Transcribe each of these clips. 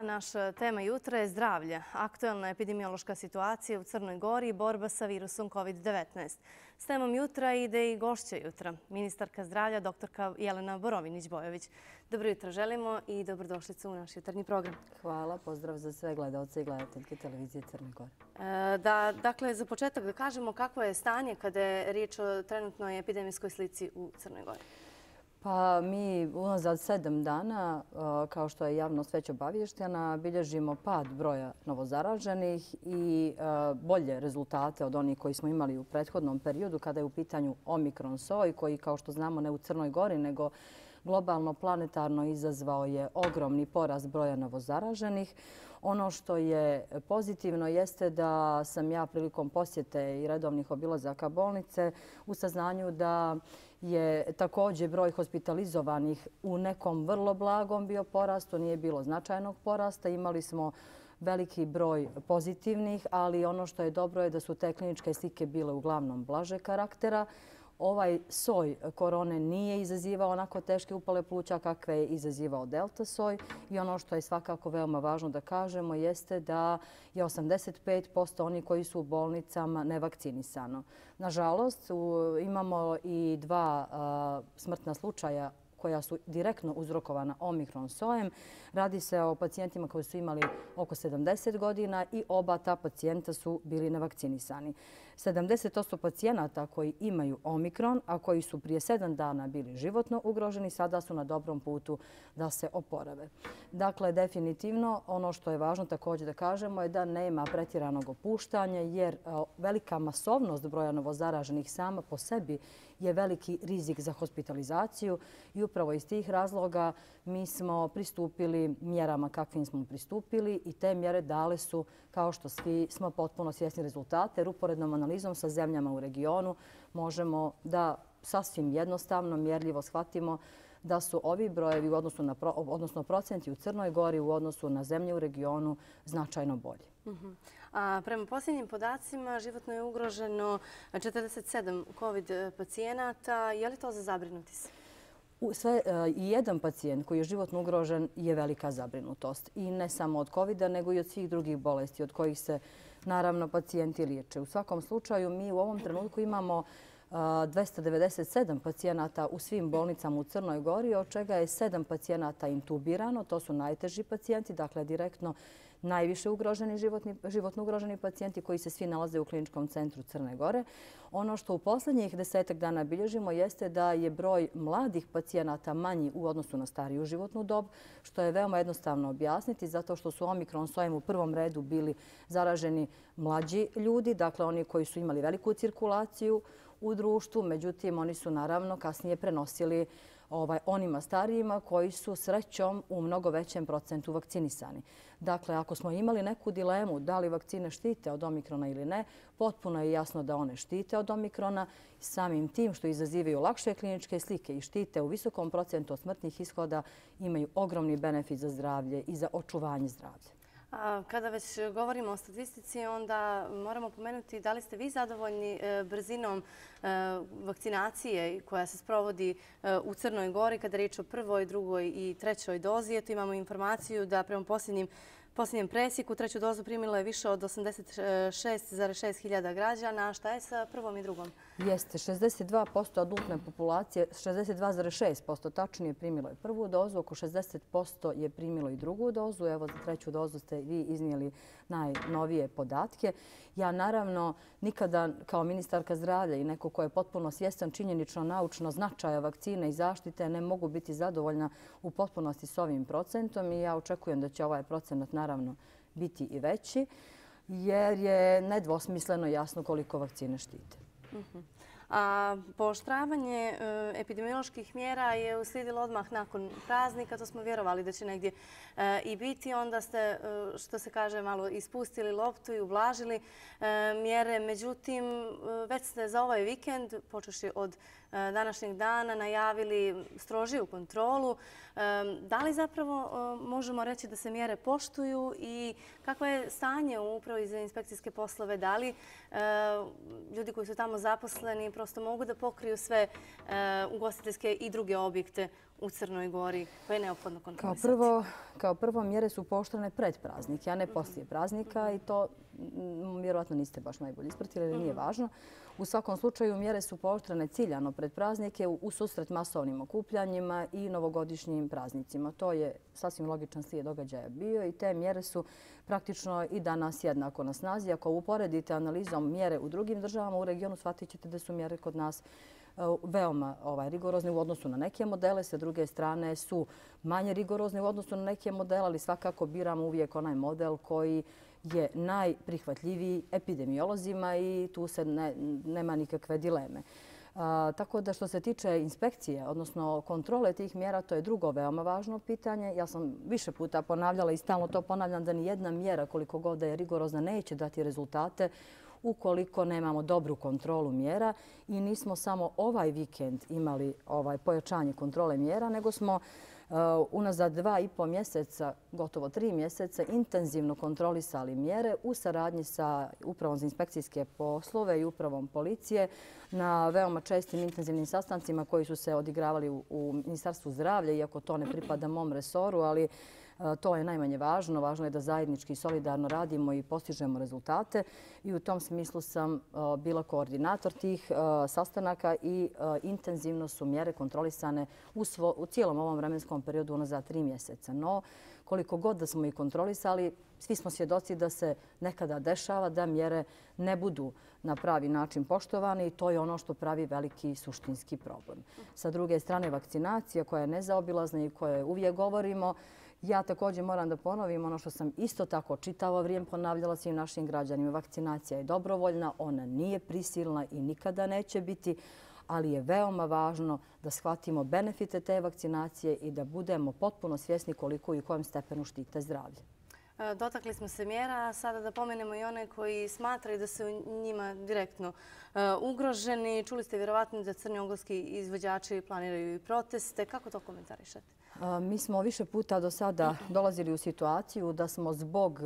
Naša tema jutra je zdravlje, aktuelna epidemiološka situacija u Crnoj Gori i borba sa virusom COVID-19. S temom jutra ide i gošća jutra, ministarka zdravlja dr. Jelena Borovinić-Bojović. Dobro jutro želimo i dobrodošlicu u naš jutarnji program. Hvala, pozdrav za sve gledalce i gledateljke televizije Crne Gore. Dakle, za početak da kažemo kakvo je stanje kada je riječ o trenutnoj epidemijskoj slici u Crnoj Gori. Pa mi unazad 7 dana, kao što je javnost već obavještena, bilježimo pad broja novozaraženih i bolje rezultate od onih koji smo imali u prethodnom periodu kada je u pitanju Omikron soj, koji, kao što znamo, ne u Crnoj Gori, nego globalno planetarno izazvao je ogromni porast broja novozaraženih. Ono što je pozitivno jeste da sam ja prilikom posjete i redovnih obilazaka bolnice u saznanju da je također broj hospitalizovanih u nekom vrlo blagom bio porast. To nije bilo značajnog porasta. Imali smo veliki broj pozitivnih, ali ono što je dobro je da su te kliničke slike bile uglavnom blaže karaktera. Ovaj soj korone nije izazivao onako teške upale pluća kakve je izazivao delta soj i ono što je svakako veoma važno da kažemo jeste da je 85% onih koji su u bolnicama nevakcinisano. Nažalost, imamo i 2 smrtna slučaja koja su direktno uzrokovana Omikron sojem. Radi se o pacijentima koji su imali oko 70 godina i oba ta pacijenta su bili nevakcinisani. 70% pacijenata koji imaju Omikron, a koji su prije 7 dana bili životno ugroženi, sada su na dobrom putu da se oporave. Dakle, definitivno ono što je važno također da kažemo je da nema pretjeranog opuštanja jer velika masovnost broja novozaraženih sama po sebi je veliki rizik za hospitalizaciju i upravo iz tih razloga mi smo pristupili mjerama kakvim smo pristupili i te mjere dale su, kao što svi smo potpuno svjesni rezultate, jer uporednom analizom sa zemljama u regionu možemo da sasvim jednostavno, mjerljivo shvatimo da su ovi brojevi, odnosno procenti u Crnoj Gori u odnosu na zemlje u regionu značajno bolji. Prema posljednjim podacima životno je ugroženo 47 COVID pacijenata. Je li to za zabrinuti se? I jedan pacijent koji je životno ugrožen je velika zabrinutost. I ne samo od COVID-a, nego i od svih drugih bolesti od kojih se naravno pacijenti liječe. U svakom slučaju mi u ovom trenutku imamo 297 pacijenata u svim bolnicama u Crnoj Gori, od čega je 7 pacijenata intubirano. To su najteži pacijenti, dakle direktno najviše životno ugroženi pacijenti koji se svi nalaze u kliničkom centru Crne Gore. Ono što u posljednjih 10 dana bilježimo jeste da je broj mladih pacijenata manji u odnosu na stariju životnu dob, što je veoma jednostavno objasniti zato što su Omikron sojem u prvom redu bili zaraženi mlađi ljudi, dakle oni koji su imali veliku cirkulaciju u društvu, međutim oni su naravno kasnije prenosili onima starijima koji su srećom u mnogo većem procentu vakcinisani. Dakle, ako smo imali neku dilemu da li vakcine štite od Omikrona ili ne, potpuno je jasno da one štite od Omikrona. Samim tim što izazivaju lakše kliničke slike i štite u visokom procentu od smrtnih ishoda imaju ogromni benefit za zdravlje i za očuvanje zdravlja. Kada već govorimo o statistici, onda moramo pomenuti da li ste vi zadovoljni brzinom vakcinacije koja se sprovodi u Crnoj Gori kada je riječ o prvoj, drugoj i trećoj dozi. Eto imamo informaciju da prema posljednjem presjeku treću dozu primilo je više od 86,6 hiljada građana. Šta je sa prvom i drugom? Jeste, 62% adultne populacije, 62,6% tačnije primilo je prvu dozu, oko 60% je primilo i drugu dozu. Evo, za treću dozu ste vi iznijeli najnovije podatke. Ja naravno nikada kao ministarka zdravlja i neko ko je potpuno svjestan činjenično naučno značaja vakcine i zaštite ne mogu biti zadovoljna u potpunosti s ovim procentom i ja očekujem da će ovaj procenat naravno biti i veći jer je nedvosmisleno jasno koliko vakcine štite. Pooštravanje epidemioloških mjera je uslijedilo odmah nakon praznika. To smo vjerovali da će negdje i biti. Onda ste, što se kaže, malo ispustili loptu i ublažili mjere. Međutim, već ste za ovaj vikend, počevši od današnjeg dana, najavili strožiju kontrolu. Da li zapravo možemo reći da se mjere poštuju i kakvo je stanje u Upravi za inspekcijske poslove? Da li ljudi koji su tamo zaposleni prosto mogu da pokriju sve ugostiteljske i druge objekte u Crnoj Gori koje je neophodno kontrolisati? Kao prvo, mjere su pooštrene pred praznike, a ne poslije praznika i to vjerojatno niste baš najbolje ispratili, ali nije važno. U svakom slučaju, mjere su pooštrene ciljano pred praznike u susret masovnim okupljanjima i novogodišnjim praznicima. To je sasvim logičan slijed događaja bio i te mjere su praktično i danas jednako na snazi. Ako uporedite analizom mjere u drugim državama u regionu, shvatit ćete da su mjere kod nas veoma rigorozne u odnosu na neke modele. Sa druge strane su manje rigorozne u odnosu na neke modele, ali svakako biramo uvijek onaj model koji je najprihvatljiviji epidemiolozima i tu se nema nikakve dileme. Tako da što se tiče inspekcije, odnosno kontrole tih mjera, to je drugo veoma važno pitanje. Ja sam više puta ponavljala i stalno to ponavljam da ni jedna mjera koliko god da je rigorozna neće dati rezultate ukoliko nemamo dobru kontrolu mjera i nismo samo ovaj vikend imali pojačanje kontrole mjera, nego smo unazad 2,5 mjeseca, gotovo 3 mjeseca, intenzivno kontrolisali mjere u saradnji sa Upravom za inspekcijske poslove i Upravom policije na veoma čestim intenzivnim sastancima koji su se odigravali u Ministarstvu zdravlja, iako to ne pripada mom resoru, ali to je najmanje važno. Važno je da zajednički i solidarno radimo i postižemo rezultate i u tom smislu sam bila koordinator tih sastanaka i intenzivno su mjere kontrolisane u cijelom ovom vremenskom periodu unazad 3 mjeseca. No, koliko god da smo ih kontrolisali, svi smo svjedoci da se nekada dešava da mjere ne budu na pravi način poštovane i to je ono što pravi veliki suštinski problem. Sa druge strane, vakcinacija koja je nezaobilazna i koje uvijek govorimo, ja također moram da ponovim ono što sam isto tako čitavo vrijeme ponavljala svim našim građanima. Vakcinacija je dobrovoljna, ona nije prisilna i nikada neće biti, ali je veoma važno da shvatimo benefite te vakcinacije i da budemo potpuno svjesni koliko i u kojem stepenu štite zdravlje. Dotakli smo se mjera, a sada da pomenemo i one koji smatraju da su njima direktno ugroženi. Čuli ste vjerovatno da crnogorski izvođači planiraju i proteste. Kako to komentarišete? Mi smo više puta do sada dolazili u situaciju da smo zbog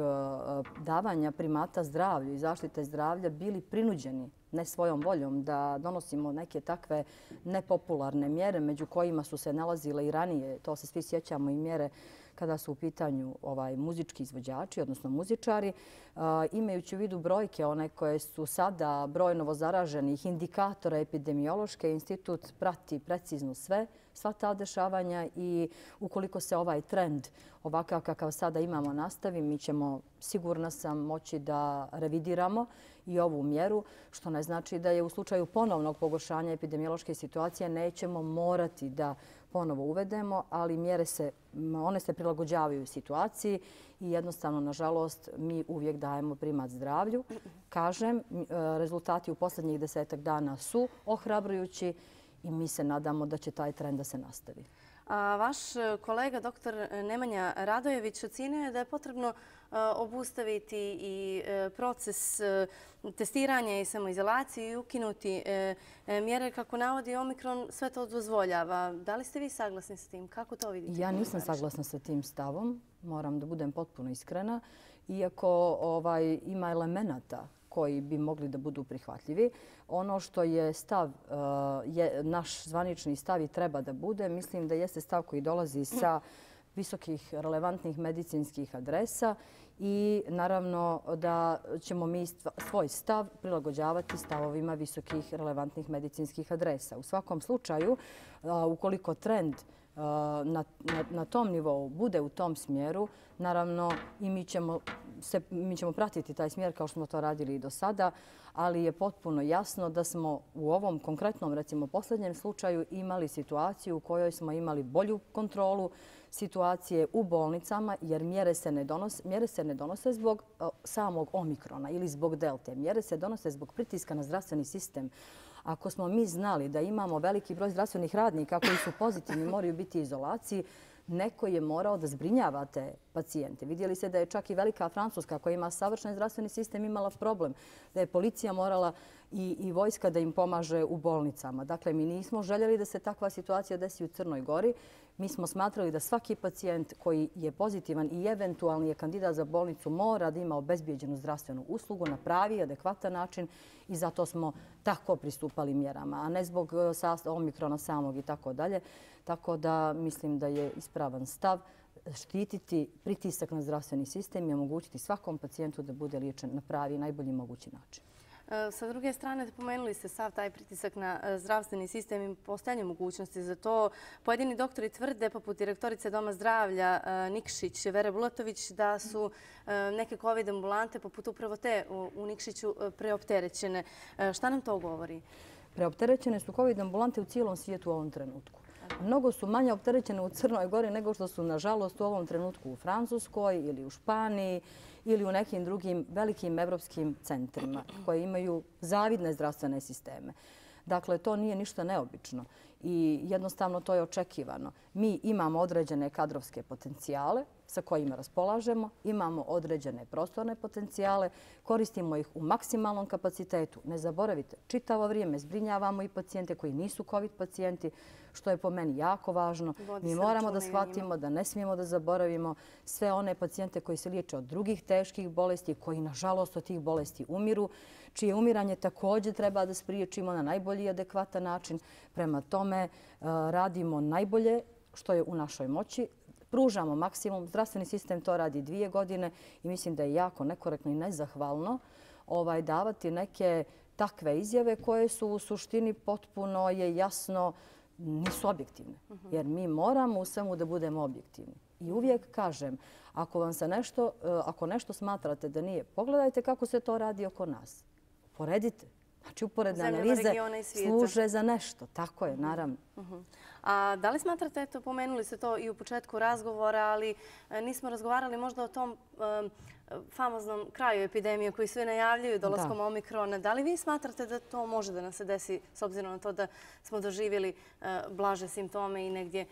davanja primata zdravlju i zaštite zdravlja bili prinuđeni, ne svojom voljom, da donosimo neke takve nepopularne mjere među kojima su se nalazile i ranije. To se svi sjećamo i mjere kada su u pitanju muzički izvođači, odnosno muzičari. Imajući u vidu brojke, one koje su sada broj novozaraženih indikatora epidemiološke, institut prati precizno sva ta dešavanja i ukoliko se ovaj trend ovakav kakav sada imamo nastavi, mi ćemo, sigurna sam, moći da revidiramo i ovu mjeru, što ne znači da je u slučaju ponovnog pogoršanja epidemiološke situacije nećemo morati da ponovo uvedemo, ali mjere one se prilagođavaju situaciji i jednostavno, nažalost, mi uvijek dajemo primat zdravlju. Kažem, rezultati u posljednjih 10 dana su ohrabrujući i mi se nadamo da će taj trend da se nastavi. Vaš kolega, dr. Nemanja Radojević, ocenio je da je potrebno obustaviti i proces testiranja i samoizolacije i ukinuti mjere. Kako navodi Omikron, sve to dozvoljava. Da li ste vi saglasni sa tim? Kako to vidite? Ja nisam saglasna sa tim stavom. Moram da budem potpuno iskrena. Iako ima elemenata koji bi mogli da budu prihvatljivi. Ono što je stav, naš zvanični stav i treba da bude, mislim da jeste stav koji dolazi sa visokih relevantnih medicinskih adresa i naravno da ćemo mi svoj stav prilagođavati stavovima visokih relevantnih medicinskih adresa. U svakom slučaju, ukoliko trend na tom nivou bude u tom smjeru, naravno i mi ćemo pratiti taj smjer kao što smo to radili i do sada, ali je potpuno jasno da smo u ovom konkretnom, recimo, posljednjem slučaju imali situaciju u kojoj smo imali bolju kontrolu situacije u bolnicama, jer mjere se ne donose zbog samog Omikrona ili zbog Delte. Mjere se donose zbog pritiska na zdravstveni sistem. Ako smo mi znali da imamo veliki broj zdravstvenih radnika koji su pozitivni, moraju biti u izolaciji, neko je morao da zbrinjava te pacijente. Vidjeli ste da je čak i velika Francuska koja ima savršen zdravstveni sistem imala problem, da je policija morala i vojska da im pomaže u bolnicama. Dakle, mi nismo željeli da se takva situacija desi u Crnoj Gori. Mi smo smatrali da svaki pacijent koji je pozitivan i eventualni je kandidat za bolnicu mora da ima obezbijeđenu zdravstvenu uslugu na pravi i adekvatan način i zato smo tako pristupali mjerama, a ne zbog omikrona samog i tako dalje. Tako da mislim da je ispravan stav štititi pritisak na zdravstveni sistem i omogućiti svakom pacijentu da bude liječen na pravi i najbolji mogući način. Sa druge strane, pomenuli ste sav taj pritisak na zdravstveni sistem i postojanje mogućnosti za to. Pojedini doktori tvrde, poput direktorice Doma zdravlja Nikšić, Vere Bulatović, da su neke COVID ambulante, poput upravo te u Nikšiću, preopterećene. Šta nam to govori? Preopterećene su COVID ambulante u cijelom svijetu u ovom trenutku. Mnogo su manje opterećene u Crnoj Gori nego što su, nažalost, u ovom trenutku u Francuskoj ili u Španiji ili u nekim drugim velikim evropskim centrima koji imaju zavidne zdravstvene sisteme. Dakle, to nije ništa neobično i jednostavno to je očekivano. Mi imamo određene kadrovske potencijale sa kojima raspolažemo, imamo određene prostorne potencijale, koristimo ih u maksimalnom kapacitetu. Ne zaboravite, čitavo vrijeme zbrinjavamo i pacijente koji nisu COVID pacijenti, što je po meni jako važno. Mi moramo da shvatimo da ne smijemo da zaboravimo sve one pacijente koji se liječe od drugih teških bolesti, koji nažalost od tih bolesti umiru, čije umiranje također treba da spriječimo na najbolji i adekvatan način. Prema tome radimo najbolje što je u našoj moći. Pružamo maksimum. Zdravstveni sistem to radi 2 godine i mislim da je jako nekorektno i nezahvalno davati neke takve izjave koje su u suštini potpuno je jasno nisu objektivne. Jer mi moramo u svemu da budemo objektivni. I uvijek kažem, ako nešto smatrate da nije, pogledajte kako se to radi oko nas. Poredite. Znači, uporedne analize služe za nešto. Tako je, naravno. A da li smatrate, eto, pomenuli ste to i u početku razgovora, ali nismo razgovarali možda o tom famoznom kraju epidemije koji sve najavljuju dolaskom omikrona. Da li vi smatrate da to može da nam se desi s obzirom na to da smo doživjeli blaže simptome i negdje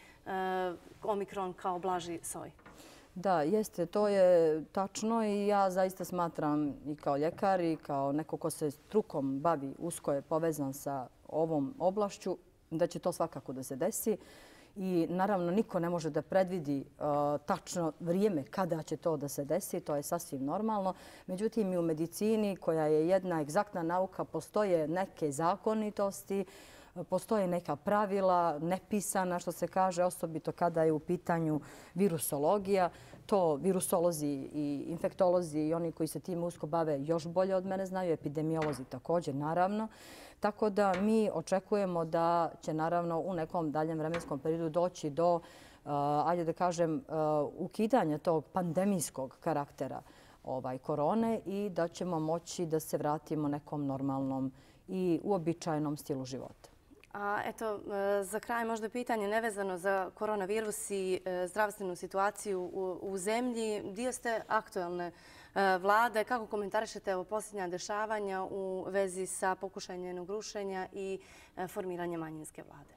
omikron kao blaži soj? Da, jeste, to je tačno i ja zaista smatram i kao ljekar i kao neko ko se strukom bavi, usko je povezan sa ovom oblašću, da će to svakako da se desi. I naravno niko ne može da predvidi tačno vrijeme kada će to da se desi, to je sasvim normalno. Međutim, i u medicini, koja je jedna egzaktna nauka, postoje neke zakonitosti, postoje neka pravila, nepisana, što se kaže, osobito kada je u pitanju virusologija. To virusolozi i infektolozi i oni koji se tim usko bave još bolje od mene znaju, epidemiolozi također, naravno. Tako da mi očekujemo da će naravno u nekom daljem vremenskom periodu doći do, ajde da kažem, ukidanja tog pandemijskog karaktera korone i da ćemo moći da se vratimo nekom normalnom i uobičajenom stilu života. A eto, za kraj možda pitanje nevezano za koronavirus i zdravstvenu situaciju u zemlji. Dio ste aktualne vlade. Kako komentarišete ovo posljednja dešavanja u vezi sa pokušajem njenog rušenja i formiranjem manjinske vlade?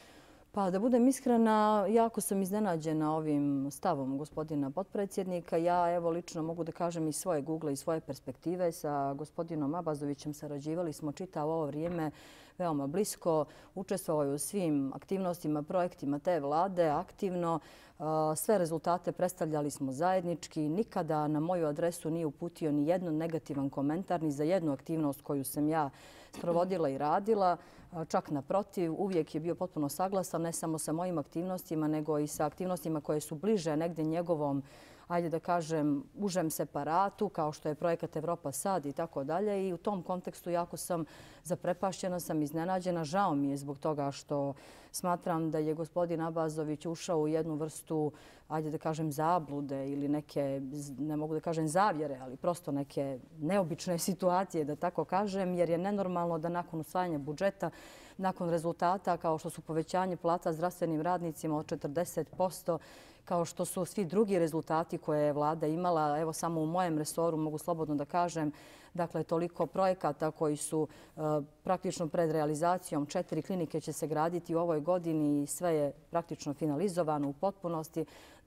Pa da budem iskrena, jako sam iznenađena ovim stavom gospodina potpredsjednika. Ja evo lično mogu da kažem iz svoje Google i svoje perspektive sa gospodinom Abazovićem sarađivali smo čitavo ovo vrijeme veoma blisko. Učestvovao je u svim aktivnostima, projektima te vlade aktivno. Sve rezultate predstavljali smo zajednički. Nikada na moju adresu nije uputio ni jedan negativan komentar ni za jednu aktivnost koju sam ja sprovodila i radila. Čak naprotiv, uvijek je bio potpuno saglasan ne samo sa mojim aktivnostima, nego i sa aktivnostima koje su bliže negdje njegovom, ajde da kažem, užem separatu, kao što je projekat Evropa sad i tako dalje. I u tom kontekstu jako sam zaprepašćena, sam iznenađena. Žao mi je zbog toga što smatram da je gospodin Abazović ušao u jednu vrstu, ajde da kažem, zablude ili neke, ne mogu da kažem zavjere, ali prosto neke neobične situacije, da tako kažem, jer je nenormalno da nakon usvajanja budžeta, nakon rezultata kao što su povećanje plata zdravstvenim radnicima od 40%, kao što su svi drugi rezultati koje je vlada imala, evo samo u mojem resoru mogu slobodno da kažem, dakle toliko projekata koji su praktično pred realizacijom. 4 klinike će se graditi u ovoj godini i sve je praktično finalizovano u potpunosti.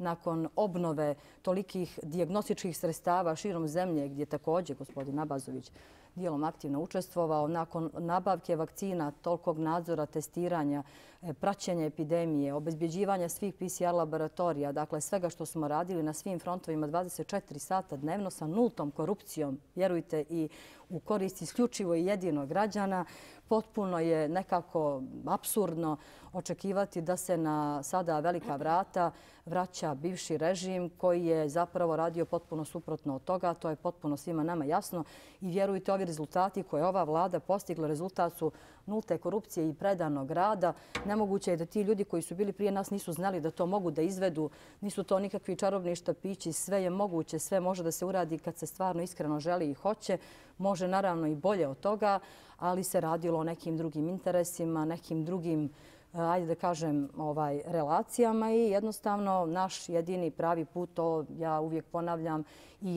nakon obnove tolikih dijagnostičkih sredstava širom zemlje, gdje također gospodin Abazović dijelom aktivno učestvovao, nakon nabavke vakcina, tolikog nadzora, testiranja, praćenja epidemije, obezbjeđivanja svih PCR laboratorija, dakle svega što smo radili na svim frontovima 24 sata dnevno sa nultom korupcijom, vjerujte, i u korist isključivo i jedino građana, potpuno je nekako apsurdno očekivati da se na sada velika vrata vraća bivši režim koji je zapravo radio potpuno suprotno od toga. To je potpuno svima nama jasno i vjerujte, ovi rezultati koje ova vlada postigla, rezultat su nulte korupcije i predanog rada. Nemoguće je da ti ljudi koji su bili prije nas nisu znali da to mogu da izvedu. Nisu to nikakvi čarobni štapići. Sve je moguće, sve može da se uradi kad se stvarno iskreno želi i hoće. Može naravno i bolje od toga, ali se radilo o nekim drugim interesima, nekim drugim, ajde da kažem, relacijama i jednostavno naš jedini pravi put, to ja uvijek ponavljam, i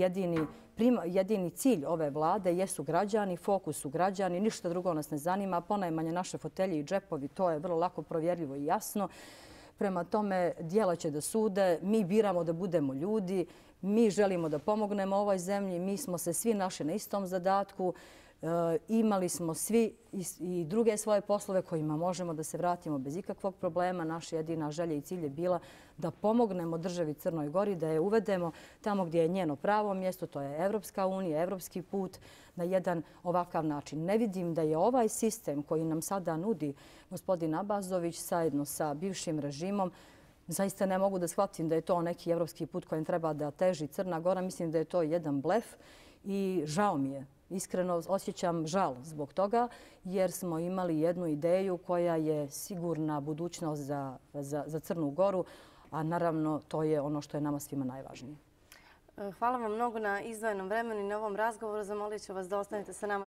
jedini cilj ove vlade jesu građani, fokus su građani, ništa drugo nas ne zanima, ponajmanje naše fotelje i džepovi, to je vrlo lako provjerljivo i jasno. Prema tome, djela će da sude, mi biramo da budemo ljudi, mi želimo da pomognemo ovoj zemlji, mi smo se svi našli na istom zadatku, imali smo svi i druge svoje poslove kojima možemo da se vratimo bez ikakvog problema. Naša jedina želja i cilj je bila da pomognemo državi Crnoj Gori, da je uvedemo tamo gdje je njeno pravo mjesto, to je Evropska unija, evropski put, na jedan ovakav način. Ne vidim da je ovaj sistem koji nam sada nudi gospodin Abazović zajedno sa bivšim režimom, zaista ne mogu da shvatim da je to neki evropski put kojem treba da teži Crna Gora. Mislim da je to jedan blef i žao mi je. Iskreno osjećam žal zbog toga jer smo imali jednu ideju koja je sigurna budućnost za Crnu Goru, a naravno to je ono što je nama svima najvažnije. Hvala vam mnogo na izdvojenom vremenu i na ovom razgovoru. Zamolit ću vas da ostanete sa nama.